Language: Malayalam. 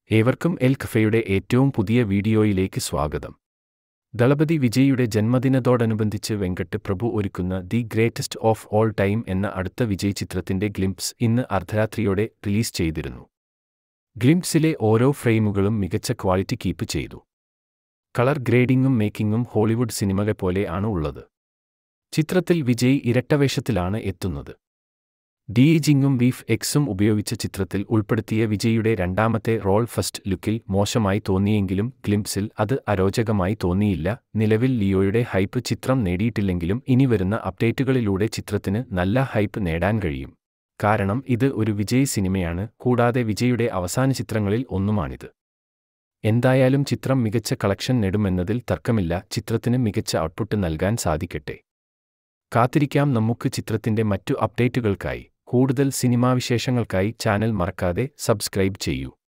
ഏവർക്കും എൽ കഫയുടെ ഏറ്റവും പുതിയ വീഡിയോയിലേക്ക് സ്വാഗതം. ദളപതി വിജയിയുടെ ജന്മദിനത്തോടനുബന്ധിച്ച് വെങ്കട്ട് പ്രഭു ഒരുക്കുന്ന the greatest of all time എന്ന അടുത്ത വിജയ് ചിത്രത്തിന്റെ ഗ്ലിംപ്സ് ഇന്ന് അർദ്ധരാത്രിയോടെ റിലീസ് ചെയ്തിരുന്നു. ഗ്ലിംപ്സിലെ ഓരോ ഫ്രെയിമുകളും മികച്ച ക്വാളിറ്റി കീപ്പ് ചെയ്തു. കളർ ഗ്രേഡിംഗും മേക്കിങ്ങും ഹോളിവുഡ് സിനിമകളെ പോലെ ആണ് ഉള്ളത്. ചിത്രത്തിൽ വിജയ് ഇരട്ടവേഷത്തിലാണ് എത്തുന്നത്. ഡി-ഏജിംഗും VFX-ഉം ഉപയോഗിച്ച ചിത്രത്തിൽ ഉൾപ്പെടുത്തിയ വിജയിയുടെ രണ്ടാമത്തെ റോൾ ഫസ്റ്റ് ലുക്കിൽ മോശമായി തോന്നിയെങ്കിലും ഗ്ലിംപ്സിൽ അത് അരോചകമായി തോന്നിയില്ല. നിലവിൽ ലിയോയുടെ ഹൈപ്പ് ചിത്രം നേടിയിട്ടില്ലെങ്കിലും ഇനി വരുന്ന അപ്ഡേറ്റുകളിലൂടെ ചിത്രത്തിന് നല്ല ഹൈപ്പ് നേടാൻ കഴിയും. കാരണം ഇത് ഒരു വിജയ് സിനിമയാണ്, കൂടാതെ വിജയിയുടെ അവസാന ചിത്രങ്ങളിൽ ഒന്നുമാണിത്. എന്തായാലും ചിത്രം മികച്ച കളക്ഷൻ നേടുമെന്നതിൽ തർക്കമില്ല. ചിത്രത്തിന് മികച്ച ഔട്ട്പുട്ട് നൽകാൻ സാധിക്കട്ടെ. കാത്തിരിക്കാം നമുക്ക് ചിത്രത്തിന്റെ മറ്റു അപ്ഡേറ്റുകൾക്കായി. കൂടുതൽ സിനിമാ വിശേഷങ്ങൾക്കായി ചാനൽ മറക്കാതെ സബ്സ്ക്രൈബ് ചെയ്യൂ.